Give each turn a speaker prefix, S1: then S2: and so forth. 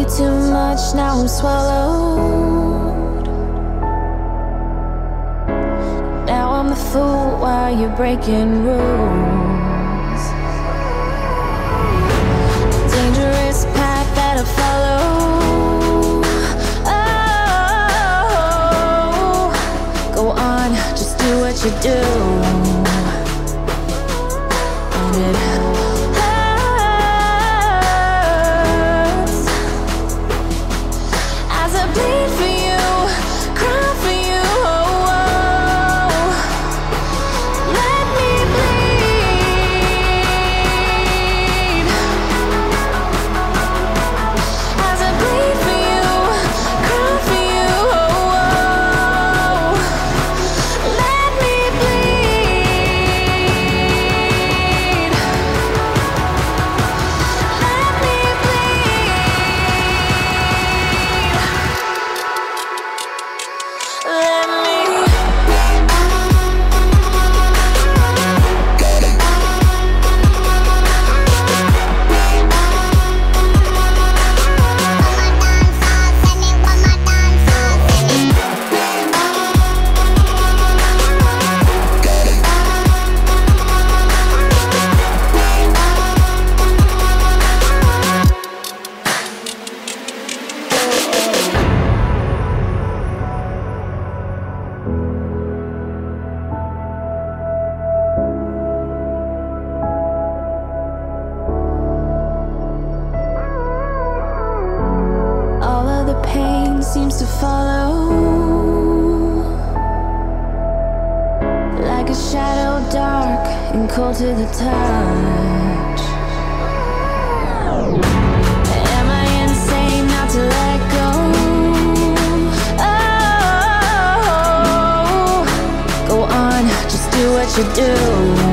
S1: you too much, now I'm swallowed. Now I'm the fool while you're breaking rules. Dangerous path that I follow. Oh, go on, just do what you do. And it hurts as I bleed for you, cry for you. Oh, oh. Let me bleed as I bleed for you, cry for you. Oh, oh. Let me bleed. Let me bleed. All of the pain seems to follow, like a shadow, dark and cold to the touch. Am I insane not to let go? Oh, go on, just do what you do.